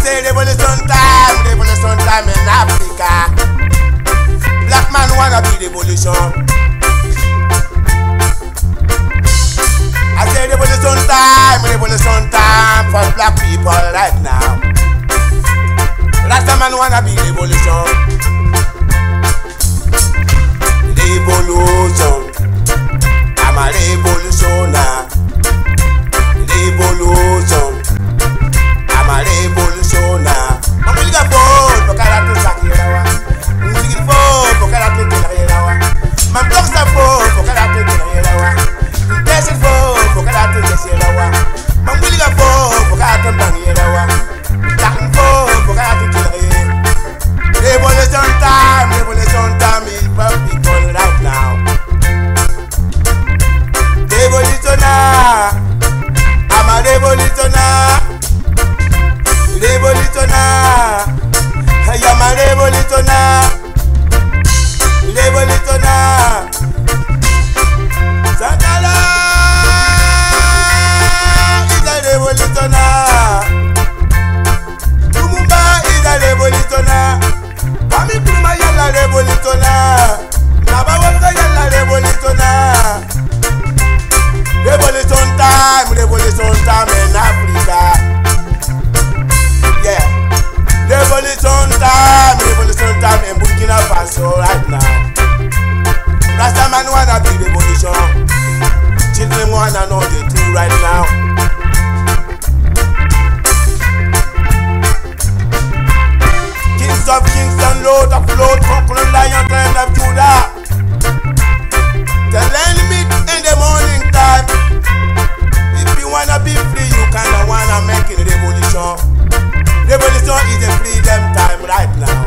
say revolution time in Africa. Black man wanna be revolution. I say revolution time for black people right now. Rasta man wanna be revolution. Revolution. I'm a revolutioner. Revolution. I'm a revolutioner. I'm really gonna vote for Karate Sakirawa. I'm really gonna vote for Karate Sakirawa. I'm gonna vote for Karate Sakirawa. I'm destined for Karate Sakirawa. I'm really gonna vote for Karate Sakirawa. I'm vote for Karate Sakirawa. Revolution time is for people right now. Revolutioner. I'm a revolutioner. Revolutioner. I am a revolutioner. Revolutioner. Sankara is a revolutioner. Lumumba is a revolutioner. Kwame Nkrumah yalla revolutioner. Nabawonga yalla revolutioner. Revolution time in Africa. Yeah. Revolution time in Burkina Faso right now. Rasta man wanna be revolution. Children wanna know the truth right now. Kings of Kingston, Lord of Lords, conquering lion, Lion of Judah. The land meet in the morning time. If you wanna be free, you kinda wanna make it revolution. Revolution is a freedom time right now.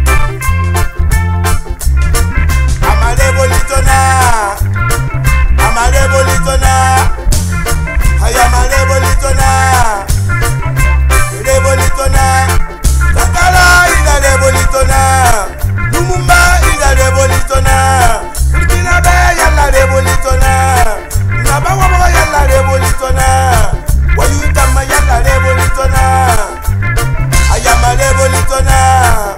I'm a revolutioner. I'm a revolutioner. I am a revolutioner. Revolutioner. Sankara is a revolutioner. Lumumba is a revolutioner. Burkina Faso yalla revolutioner. Nabawonga yalla revolutioner. Wayutama yalla revolutioner. I am a revolutioner.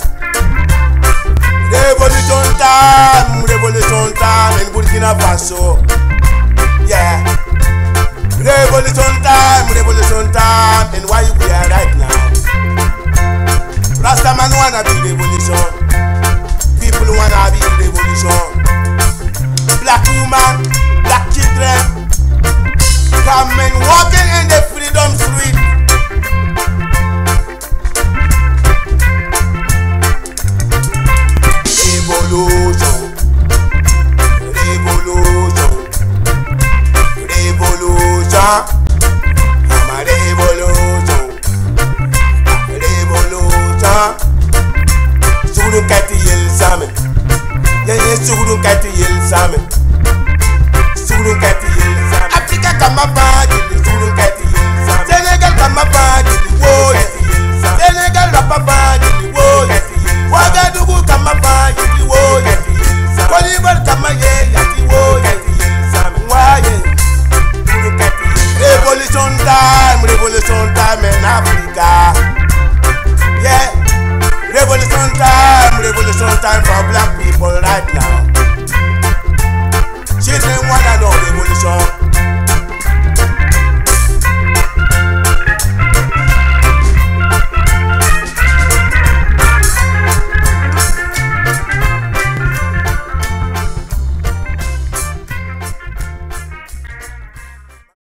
Revolution time in Burkina Faso. Yeah. Revolution time in why we are right now. Rasta man wanna be revolution. People wanna be revolution. Black woman, black children, come and walking in the freedom street. Revolution. I'm a revolution. Suru kati yel same. Suru kati yel same. Africa come up.